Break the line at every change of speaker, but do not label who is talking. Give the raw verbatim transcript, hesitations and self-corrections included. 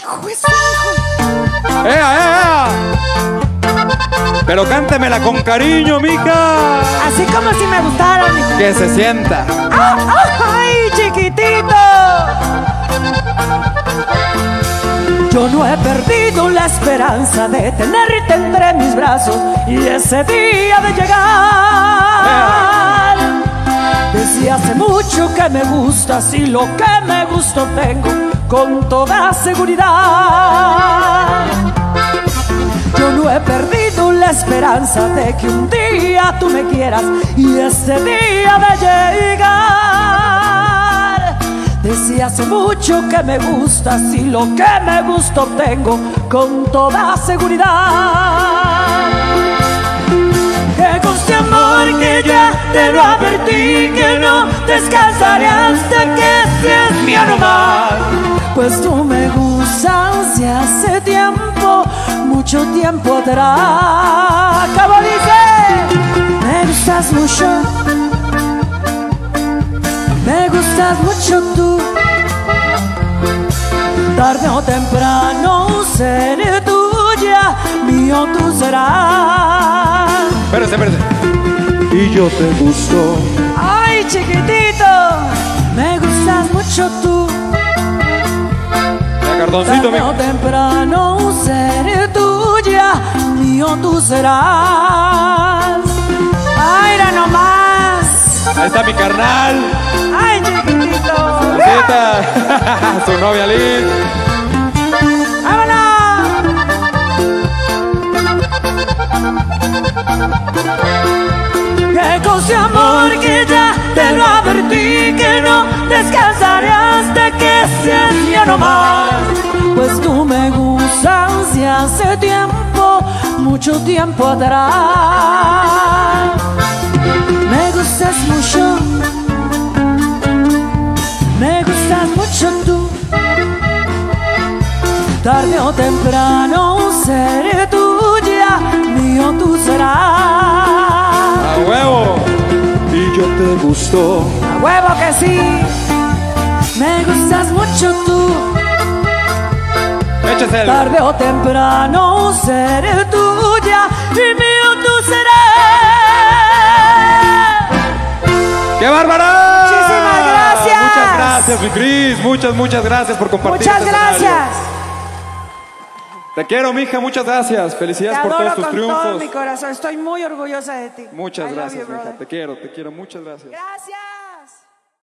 Juez, hijo.
¡Ea, ea, ea! Pero cántemela con cariño, mija.
Así como si me gustara, mijo.
Que se sienta.
¡Ah, ¡Ay, chiquitito! Yo no he perdido la esperanza de tenerte entre mis brazos y ese día de llegar. Desde hace mucho que me gustas y lo que me gusto tengo con toda seguridad. Yo no he perdido la esperanza de que un día tú me quieras y ese día de llegar. Desde hace mucho que me gustas y lo que me gusto tengo con toda seguridad. Que conste, amor, que ya te lo advertí, que no descansaré hasta que seas mía nomás. Pues tú me gustas de hace tiempo, mucho tiempo atrás. Como dice, me gustas mucho, me gustas mucho tú. Tarde o temprano seré tuya, mío tú serás.
Espérate, espérate. Y yo te gusto.
Ay, chiquitito, me gustas mucho tú.
Ya, cartoncito,
Tarde o temprano seré tuya, mío tú serás. Ay, era nomás.
Ahí está mi carnal.
Ay, chiquitito.
Saludita. Su novia Liz.
¡Vámonos! Que conste, amor, que ya te lo advertí, que no descansaré hasta que seas mía nomás. Pues tú me gustas de hace tiempo, mucho tiempo atrás. Me gustas mucho, me gustas mucho tú. Tarde o temprano seré tuya, mío tú serás.
A huevo. Y yo te gusto.
A huevo que sí. Me gustas mucho tú.
Échese el...
Tarde o temprano seré tuya y mío tú serás.
¡Qué bárbara!
Muchísimas gracias.
Muchas gracias, mi Cris. Muchas, muchas gracias por compartir.
Muchas
este
gracias.
escenario. Te quiero, mija. Muchas gracias. Felicidades
Te
por
adoro
todos tus
con
triunfos.
todo mi corazón. Estoy muy orgullosa de ti.
Muchas
I love
gracias,
you,
mija.
brother.
Te quiero, te quiero. Muchas gracias.
Gracias.